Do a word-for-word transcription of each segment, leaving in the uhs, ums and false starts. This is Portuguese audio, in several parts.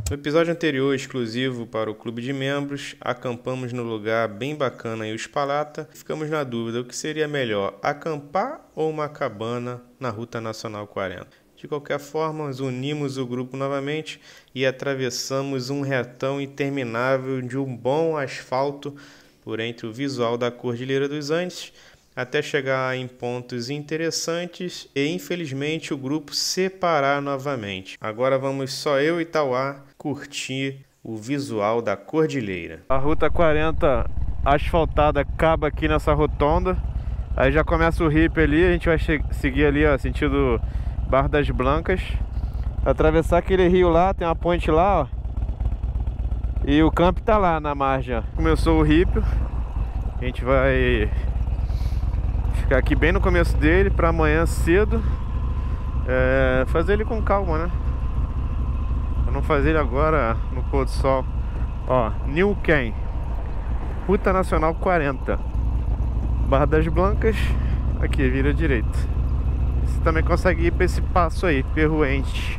No episódio anterior, exclusivo para o clube de membros, acampamos no lugar bem bacana em Uspallata. Ficamos na dúvida o que seria melhor, acampar ou uma cabana na Ruta Nacional quarenta. De qualquer forma, nós unimos o grupo novamente e atravessamos um retão interminável de um bom asfalto por entre o visual da Cordilheira dos Andes, até chegar em pontos interessantes e, infelizmente, o grupo separar novamente. Agora vamos só eu e Tauá curtir o visual da cordilheira. A Ruta quarenta asfaltada acaba aqui nessa rotonda. Aí já começa o hippie ali, a gente vai seguir ali, ó, sentido Barra das Blancas. Atravessar aquele rio lá, tem uma ponte lá, ó. E o camp tá lá na margem, ó. Começou o hippie. A gente vai ficar aqui bem no começo dele para amanhã cedo é, fazer ele com calma, né? Pra não fazer ele agora no pôr do sol. Ó, New Ken, Ruta Nacional quarenta, Barra das Blancas. Aqui, vira direita. Você também consegue ir para esse passo aí, Perruente.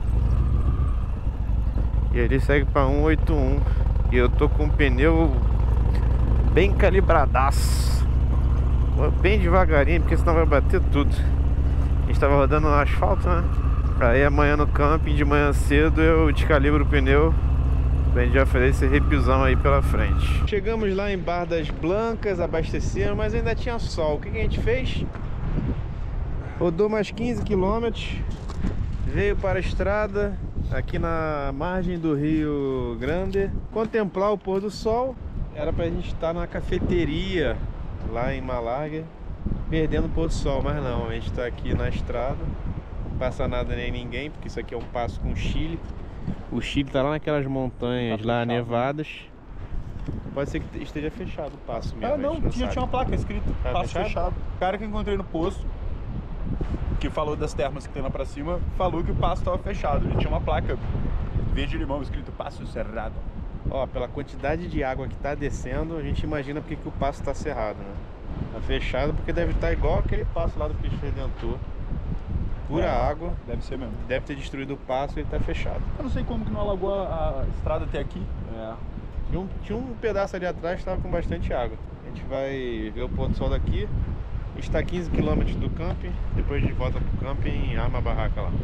E ele segue para cento e oitenta e um. E eu tô com um pneu bem calibradaço, bem devagarinho, porque senão vai bater tudo. A gente tava rodando no asfalto, né? Aí amanhã no camping, de manhã cedo, eu descalibro o pneu pra gente já fazer esse repisão aí pela frente. Chegamos lá em Barra das Blancas, abastecendo, mas ainda tinha sol. O que que a gente fez? Rodou mais quinze quilômetros, veio para a estrada aqui na margem do Rio Grande contemplar o pôr do sol. Era pra gente estar na cafeteria lá em Malargüe, perdendo o pôr do sol, mas não, a gente tá aqui na estrada, não passa nada nem ninguém, porque isso aqui é um passo com o Chile. O Chile tá lá naquelas montanhas tá lá fechado, nevadas. Pode ser que esteja fechado o passo mesmo. Ah, não, não tinha, tinha uma placa escrito, tá passo fechado? fechado. O cara que eu encontrei no posto, que falou das termas que tem lá pra cima, falou que o passo tava fechado. E tinha uma placa verde limão escrito passo cerrado. Ó, pela quantidade de água que tá descendo, a gente imagina porque que o passo tá cerrado, né? Tá fechado porque deve estar igual aquele passo lá do Cristo Redentor. Pura é, água. Deve ser mesmo. Deve ter destruído o passo e ele tá fechado. Eu não sei como que não alagou a, a estrada até aqui. É. Tinha um, tinha um pedaço ali atrás que tava com bastante água. A gente vai ver o pôr do sol daqui. A gente tá a quinze quilômetros do camping. Depois de volta pro camping e arma a barraca lá.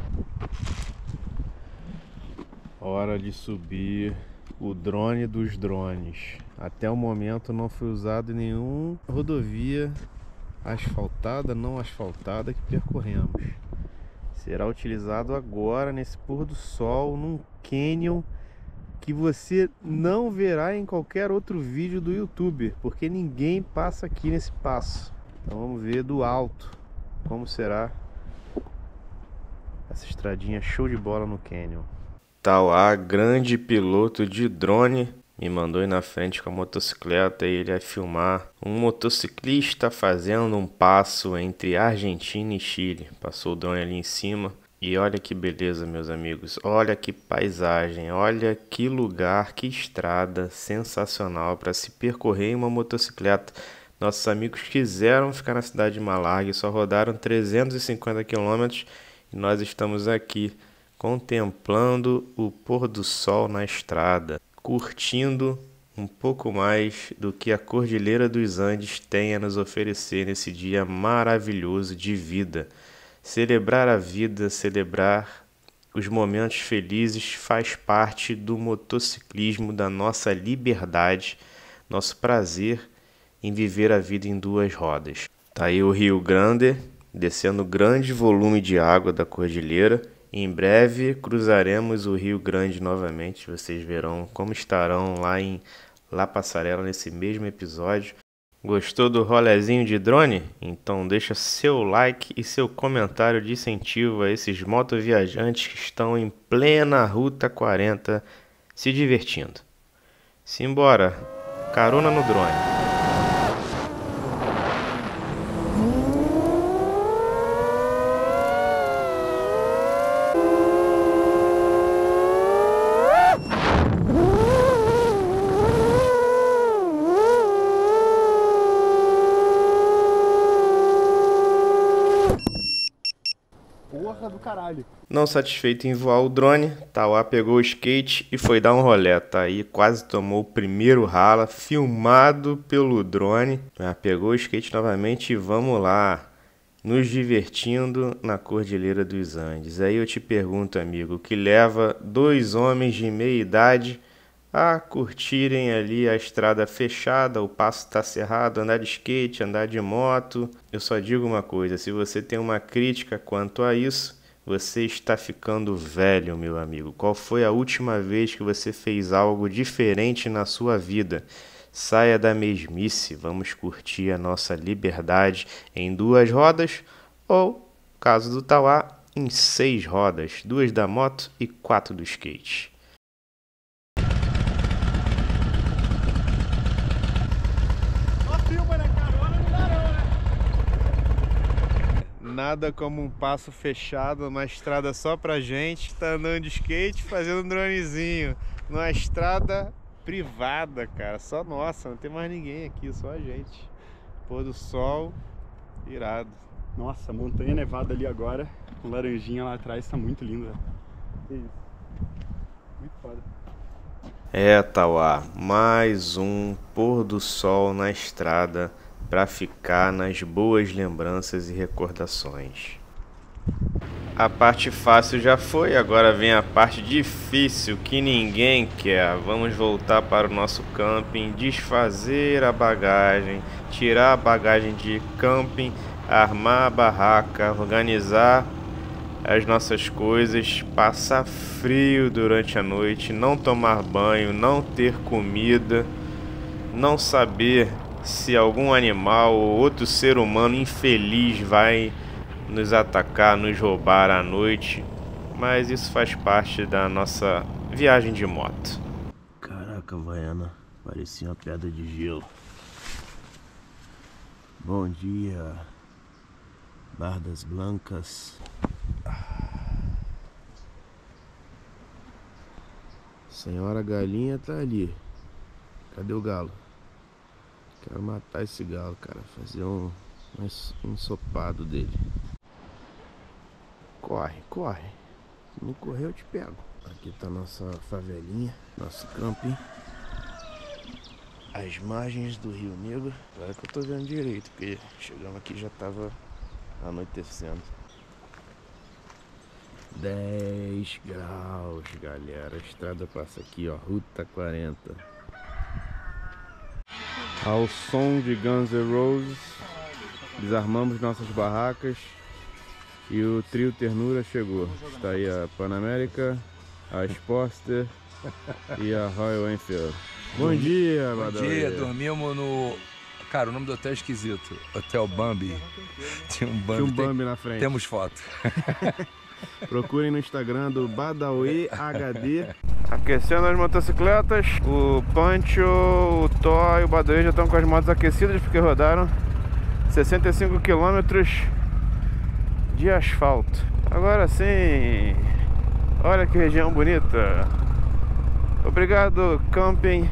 Hora de subir o drone dos drones. Até o momento não foi usado em nenhuma rodovia asfaltada, não asfaltada que percorremos. Será utilizado agora nesse pôr do sol num canyon que você não verá em qualquer outro vídeo do YouTube, porque ninguém passa aqui nesse passo. Então vamos ver do alto como será essa estradinha show de bola no canyon. Tauá, grande piloto de drone, me mandou ir na frente com a motocicleta e ele ia filmar um motociclista fazendo um passo entre Argentina e Chile. Passou o drone ali em cima e olha que beleza, meus amigos. Olha que paisagem, olha que lugar, que estrada sensacional para se percorrer em uma motocicleta. Nossos amigos quiseram ficar na cidade de Malargüe, só rodaram trezentos e cinquenta quilômetros e nós estamos aqui contemplando o pôr do sol na estrada, curtindo um pouco mais do que a Cordilheira dos Andes tem a nos oferecer nesse dia maravilhoso de vida. Celebrar a vida, celebrar os momentos felizes faz parte do motociclismo, da nossa liberdade, nosso prazer em viver a vida em duas rodas. Tá aí o Rio Grande, descendo grande volume de água da cordilheira. Em breve cruzaremos o Rio Grande novamente. Vocês verão como estarão lá em La Passarela nesse mesmo episódio. Gostou do rolezinho de drone? Então deixa seu like e seu comentário de incentivo a esses motoviajantes que estão em plena Ruta quarenta se divertindo. Simbora, carona no drone. Porra do caralho. caralho. Não satisfeito em voar o drone, Tauá pegou o skate e foi dar um rolê. Tá aí, quase tomou o primeiro rala, filmado pelo drone. Ah, pegou o skate novamente e vamos lá, nos divertindo na Cordilheira dos Andes. Aí eu te pergunto, amigo, o que leva dois homens de meia idade a curtirem ali a estrada fechada, o passo tá cerrado, andar de skate, andar de moto? Eu só digo uma coisa, se você tem uma crítica quanto a isso, você está ficando velho, meu amigo. Qual foi a última vez que você fez algo diferente na sua vida? Saia da mesmice, vamos curtir a nossa liberdade em duas rodas ou, caso do Tauá, em seis rodas, duas da moto e quatro do skate. Nada como um passo fechado, uma estrada só pra gente, tá andando de skate, fazendo um dronezinho, numa estrada privada, cara, só nossa, não tem mais ninguém aqui, só a gente. Pôr do sol, irado. Nossa, montanha nevada ali agora, com laranjinha lá atrás, tá muito linda. Que isso. Muito foda. É, Tauá, mais um pôr do sol na estrada para ficar nas boas lembranças e recordações. A parte fácil já foi, agora vem a parte difícil que ninguém quer. Vamos voltar para o nosso camping, desfazer a bagagem, tirar a bagagem de camping, armar a barraca, organizar as nossas coisas, passar frio durante a noite, não tomar banho, não ter comida, não saber se algum animal ou outro ser humano infeliz vai nos atacar, nos roubar à noite, mas isso faz parte da nossa viagem de moto. Caraca, Havaiana, parecia uma pedra de gelo. Bom dia, Bardas Blancas. Senhora Galinha tá ali. Cadê o galo? Quero matar esse galo, cara. Fazer um, um ensopado dele. Corre, corre. Se não correr eu te pego. Aqui tá nossa favelinha, nosso camping. As margens do Rio Negro. Agora que eu tô vendo direito, porque chegamos aqui já tava anoitecendo. dez graus, galera. A estrada passa aqui, ó. Ruta quarenta. Ao som de Guns N' Roses, desarmamos nossas barracas e o trio Ternura chegou. Está aí a Panamérica, a Sportster e a Royal Enfield. Bom dia, Bom Badawi. dia, dormimos no... Cara, o nome do hotel é esquisito. Hotel Bambi. Tinha um Bambi, Tinha um Tem... Bambi na frente. Temos foto. Procurem no Instagram do Badawi H D. Aquecendo as motocicletas. O Pancho, o Thor e o Badawi já estão com as motos aquecidas porque rodaram sessenta e cinco quilômetros de asfalto. Agora sim, olha que região bonita. Obrigado, camping,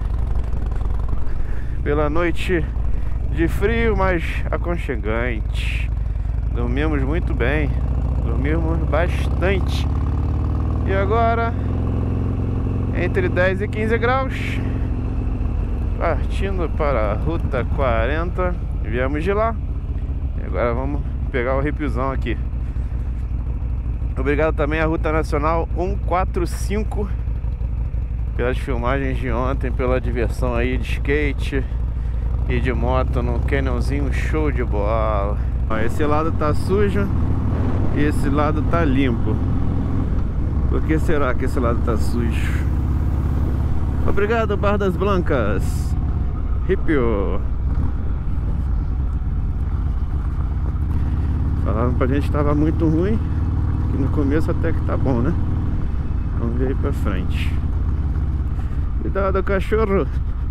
pela noite de frio, mas aconchegante. Dormimos muito bem. Dormimos bastante. E agora, entre dez e quinze graus, partindo para a Ruta quarenta. Viemos de lá e agora vamos pegar o repiozão aqui. Obrigado também à Ruta Nacional cento e quarenta e cinco pelas filmagens de ontem, pela diversão aí de skate e de moto no canyonzinho, show de bola. Esse lado tá sujo e esse lado tá limpo. Por que será que esse lado tá sujo? Obrigado, Bardas Blancas. Ripio. Falaram pra gente que tava muito ruim, que no começo até que tá bom, né? Vamos ver aí pra frente. Cuidado, cachorro.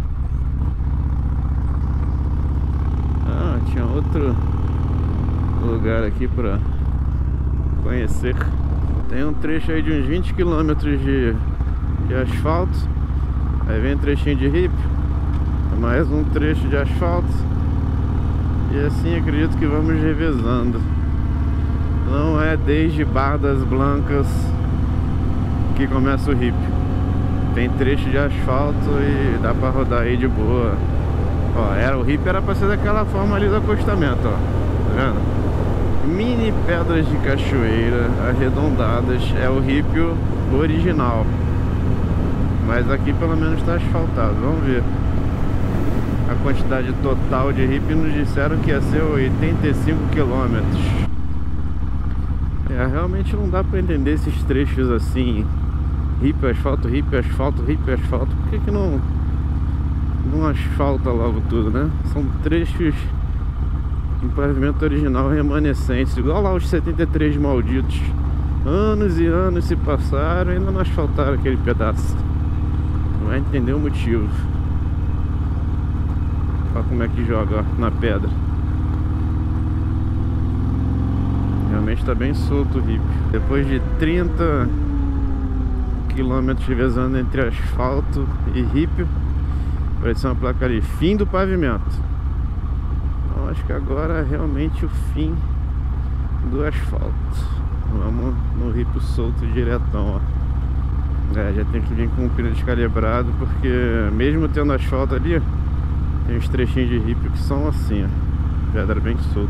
Ah, tinha outro lugar aqui pra conhecer. Tem um trecho aí de uns vinte quilômetros de, de asfalto. Aí vem um trechinho de hippie, mais um trecho de asfalto. E assim acredito que vamos revezando. não é desde Bar das Blancas que começa o hippie. Tem trecho de asfalto e dá pra rodar aí de boa. Ó, era, o hippie era pra ser daquela forma ali do acostamento, ó. Tá vendo? Mini pedras de cachoeira arredondadas. É o hippie original. Mas aqui pelo menos tá asfaltado. Vamos ver a quantidade total de hippie. Nos disseram que ia ser oitenta e cinco quilômetros. É, realmente não dá pra entender esses trechos assim. Hippie, asfalto, hippie, asfalto, hippie, asfalto. Por que que não, não asfalta logo tudo, né? São trechos em pavimento original remanescentes. Igual lá os setenta e três malditos. Anos e anos se passaram e ainda não asfaltaram aquele pedaço. Não vai entender o motivo. Olha como é que joga, ó, na pedra. Realmente está bem solto o hippie. Depois de trinta quilômetros revezando entre asfalto e hippie, parece uma placa ali, fim do pavimento. Então acho que agora é realmente o fim do asfalto. Vamos no hippie solto diretão, ó. É, já tem que vir com o pneu descalibrado, porque mesmo tendo asfalto ali, tem uns trechinhos de hippie que são assim, ó, pedra bem solta.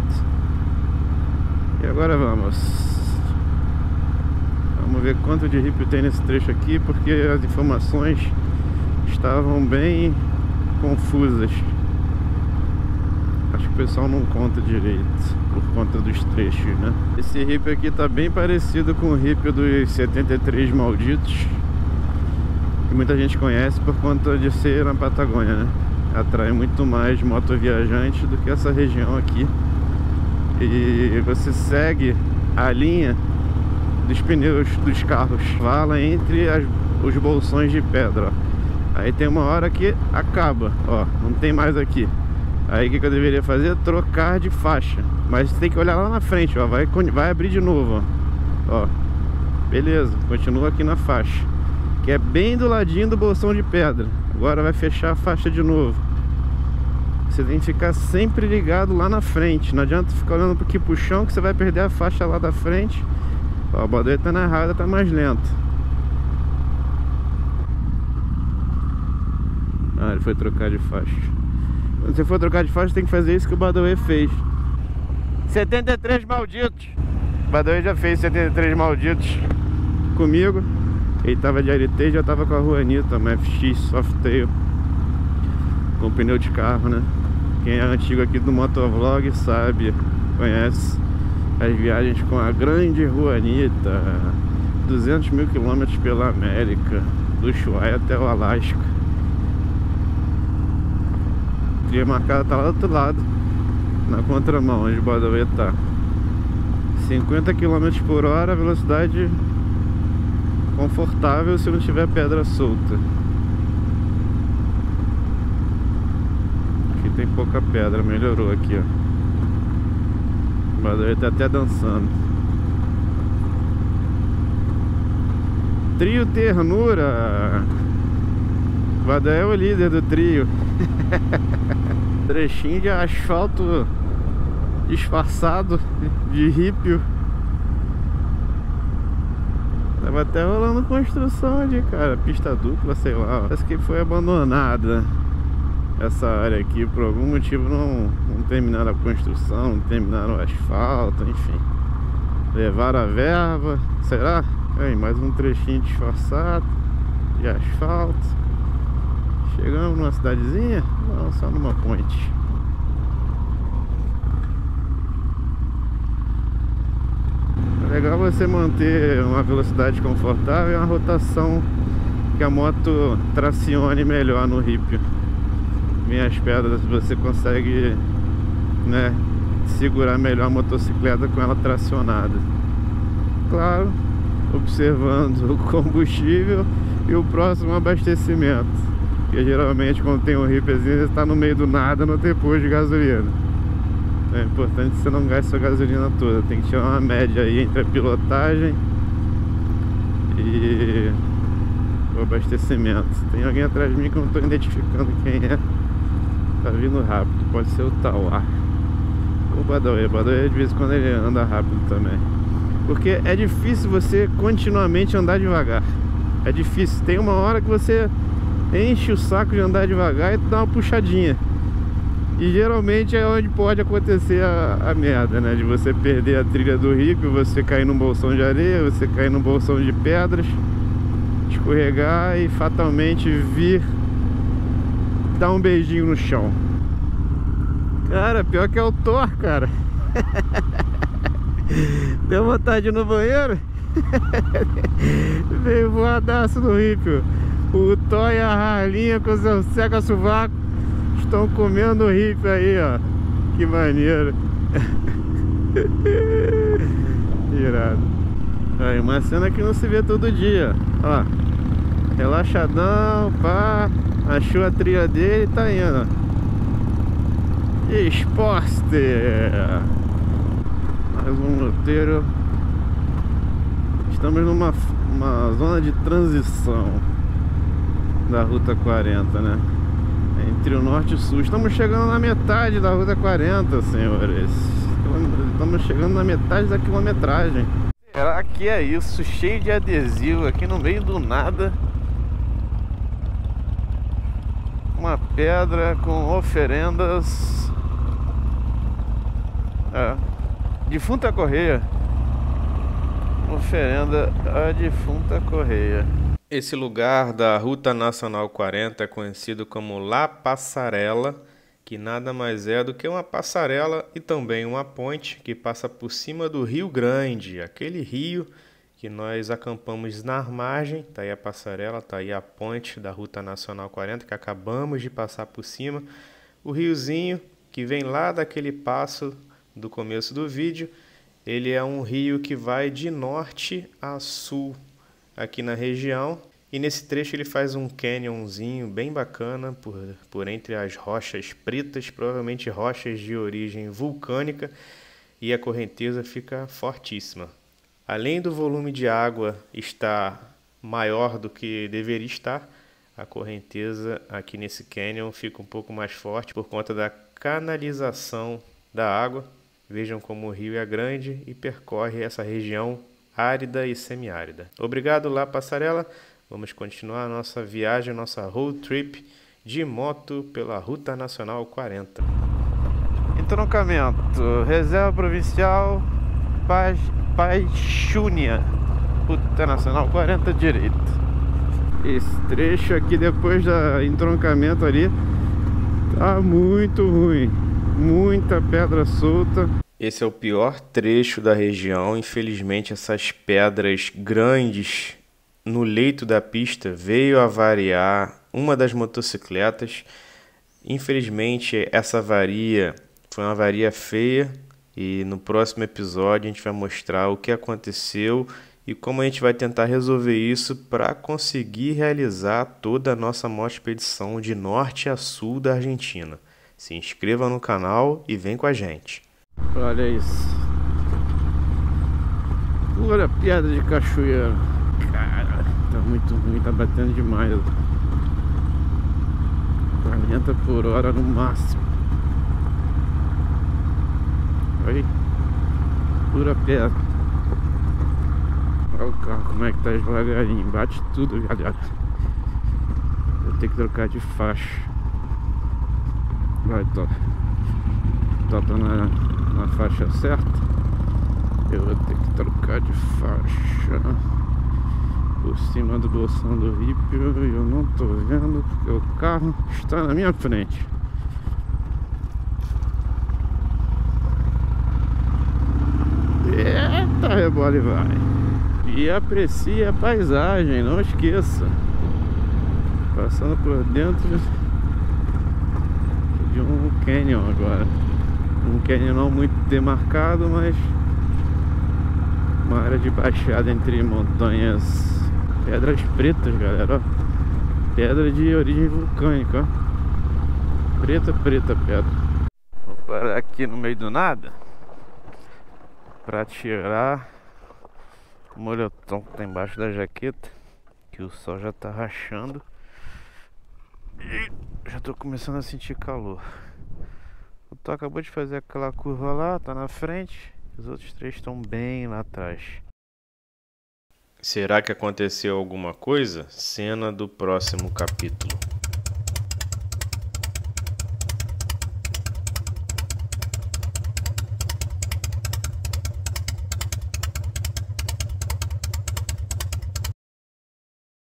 E agora vamos Vamos ver quanto de hippie tem nesse trecho aqui, porque as informações estavam bem confusas. Acho que o pessoal não conta direito por conta dos trechos, né? Esse hippie aqui tá bem parecido com o hippie dos setenta e três malditos, que muita gente conhece por conta de ser na Patagônia, né? Atrai muito mais motoviajantes do que essa região aqui. E você segue a linha dos pneus dos carros, vala entre as, os bolsões de pedra, ó. Aí tem uma hora que acaba, ó, não tem mais aqui. Aí o que, que eu deveria fazer? Trocar de faixa. Mas você tem que olhar lá na frente, ó, vai, vai abrir de novo, ó. Ó, beleza, continua aqui na faixa, que é bem do ladinho do bolsão de pedra. Agora vai fechar a faixa de novo. Você tem que ficar sempre ligado lá na frente. Não adianta ficar olhando aqui pro chão, que você vai perder a faixa lá da frente. Ó, a Badoia tá na errada, tá mais lento. Ah, ele foi trocar de faixa. Quando você for trocar de faixa, tem que fazer isso que o Badoia fez. setenta e três malditos. O Badoia já fez setenta e três malditos comigo. Ele tava de L T e já tava com a Juanita, uma F X Softail, com pneu de carro, né? Quem é antigo aqui do Motovlog sabe, conhece as viagens com a grande Juanita. Duzentos mil quilômetros pela América, do Ushuaia até o Alasca. A trilha marcada tá lá do outro lado, na contramão, onde o Badoia tá. cinquenta quilômetros por hora, velocidade confortável se não tiver pedra solta. Aqui tem pouca pedra, melhorou aqui, ó. O Badoia tá até dançando. Trio Ternura. O Badoia é o líder do trio. Trechinho de asfalto disfarçado de hippie. Tava até rolando construção ali, cara. Pista dupla, sei lá. Parece que foi abandonada essa área aqui. Por algum motivo não, não terminaram a construção, não terminaram o asfalto, enfim. Levaram a verba. Será? Aí, mais um trechinho disfarçado de asfalto. Chegamos numa cidadezinha? Não, só numa ponte. É legal você manter uma velocidade confortável e uma rotação que a moto tracione melhor no hippie. Vem as pedras, você consegue, né, segurar melhor a motocicleta com ela tracionada. Claro, observando o combustível e o próximo abastecimento. Porque geralmente quando tem um hippiezinho, você está no meio do nada, não tem posto de gasolina. É importante que você não gaste sua gasolina toda. Tem que tirar uma média aí entre a pilotagem e o abastecimento. Tem alguém atrás de mim que eu não estou identificando quem é. Tá vindo rápido, pode ser o Tauá. O Badoia, o Badoia de vez em quando ele anda rápido também. Porque é difícil você continuamente andar devagar. É difícil, tem uma hora que você enche o saco de andar devagar e dá uma puxadinha. E geralmente é onde pode acontecer a, a merda, né? De você perder a trilha do hippie, você cair num bolsão de areia, você cair num bolsão de pedras, escorregar e fatalmente vir dar um beijinho no chão. Cara, pior que é o Thor, cara. Deu vontade de ir no banheiro? Veio voadaço no hippie. O Thor e a Ralinha com seu seca-sovaco estão comendo o hippie aí, ó. Que maneiro. Irado. Aí, uma cena que não se vê todo dia. Ó, relaxadão, pá. Achou a trilha dele e tá indo. Esporte. Mais um roteiro. Estamos numa uma zona de transição da Ruta quarenta, né? Entre o norte e o sul. Estamos chegando na metade da Ruta quarenta, senhores. Estamos chegando na metade da quilometragem. Será que é isso? Cheio de adesivo aqui no meio do nada. Uma pedra com oferendas. É. Defunta Correia. Oferenda a defunta Correia. Esse lugar da Ruta Nacional quarenta é conhecido como La Passarela, que nada mais é do que uma passarela e também uma ponte que passa por cima do Rio Grande, aquele rio que nós acampamos na margem. Tá aí a passarela, tá aí a ponte da Ruta Nacional quarenta que acabamos de passar por cima. O riozinho que vem lá daquele passo do começo do vídeo, ele é um rio que vai de norte a sul aqui na região, e nesse trecho ele faz um canyonzinho bem bacana por, por entre as rochas pretas, provavelmente rochas de origem vulcânica, e a correnteza fica fortíssima. Além do volume de água estar maior do que deveria estar, a correnteza aqui nesse canyon fica um pouco mais forte por conta da canalização da água. Vejam como o rio é grande e percorre essa região árida e semiárida. Obrigado, La Passarela. Vamos continuar a nossa viagem, nossa road trip de moto pela Ruta Nacional quarenta. Entroncamento, Reserva Provincial Paixúnia, Ruta Nacional quarenta direita. Esse trecho aqui depois do entroncamento ali tá muito ruim. Muita pedra solta. Esse é o pior trecho da região. Infelizmente, essas pedras grandes no leito da pista veio avariar uma das motocicletas. Infelizmente, essa avaria foi uma avaria feia. E no próximo episódio a gente vai mostrar o que aconteceu e como a gente vai tentar resolver isso para conseguir realizar toda a nossa motoexpedição de norte a sul da Argentina. Se inscreva no canal e vem com a gente. Olha isso. Olha a pedra de cachoeira. Cara, tá muito ruim, tá batendo demais. quarenta por hora no máximo. Olha aí. Pura pedra. Olha o carro como é que tá devagarinho. Bate tudo, galera. Vou ter que trocar de faixa. Vai, tô, tô, tô na, na faixa certa. Eu vou ter que trocar de faixa por cima do bolsão do hippie. Eu não tô vendo porque o carro está na minha frente. Eita, rebola e vai. E aprecie a paisagem, não esqueça. Passando por dentro de um canyon agora. Um canyon não muito demarcado, mas uma área de baixada entre montanhas. Pedras pretas, galera, ó. Pedra de origem vulcânica, ó. Preta, preta pedra. Vou parar aqui no meio do nada pra tirar o moletom que tá embaixo da jaqueta, que o sol já tá rachando. E já tô começando a sentir calor. O Tó acabou de fazer aquela curva lá, tá na frente. Os outros três estão bem lá atrás. Será que aconteceu alguma coisa? Cena do próximo capítulo.